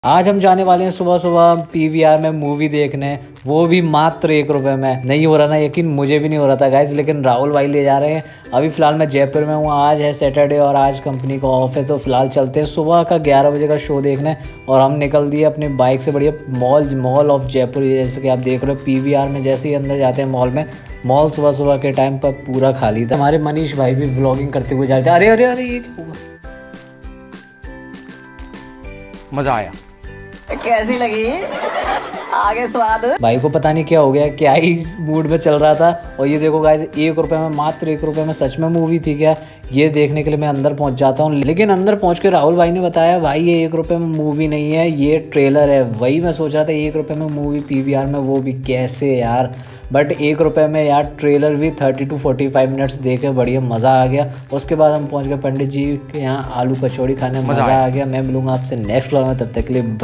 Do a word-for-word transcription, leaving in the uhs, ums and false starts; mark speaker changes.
Speaker 1: आज हम जाने वाले हैं सुबह सुबह पीवीआर में मूवी देखने, वो भी मात्र एक रुपए में। नहीं हो रहा ना यकीन, मुझे भी नहीं हो रहा था गाइस, लेकिन राहुल भाई ले जा रहे हैं। अभी फिलहाल मैं जयपुर में हूँ, आज है सैटरडे और आज कंपनी का ऑफ है, तो फिलहाल चलते हैं सुबह का ग्यारह बजे का शो देखने। और हम निकल दिए अपनी बाइक से बढ़िया मॉल मॉल ऑफ जयपुर, जैसे कि आप देख रहे हो पीवीआर में। जैसे ही अंदर जाते हैं मॉल में, मॉल सुबह सुबह के टाइम पर पूरा खाली था। हमारे मनीष भाई भी व्लॉगिंग करते हुए जाते, अरे अरे अरे ये क्या होगा।
Speaker 2: मजा आया।
Speaker 3: कैसी लगी आगे स्वाद?
Speaker 1: भाई को पता नहीं क्या हो गया, क्या ही मूड में चल रहा था। और ये देखो गाइस, एक रुपए में, मात्र एक रुपए में सच में मूवी थी क्या, ये देखने के लिए मैं अंदर पहुंच जाता हूँ। लेकिन अंदर पहुंच के राहुल भाई ने बताया भाई ये एक रुपए में मूवी नहीं है, ये ट्रेलर है। वही मैं सोच रहा था, एक रुपए में मूवी पीवीआर में, वो भी कैसे यार। बट एक रुपए में यार ट्रेलर भी thirty two forty five minutes देखे बढ़िया मज़ा आ गया। उसके बाद हम पहुंच गए पंडित जी के यहाँ आलू कचौड़ी खाने, मज़ा आ गया। मैं मिलूंगा आपसे नेक्स्ट व्लॉग में, तब तक के लिए।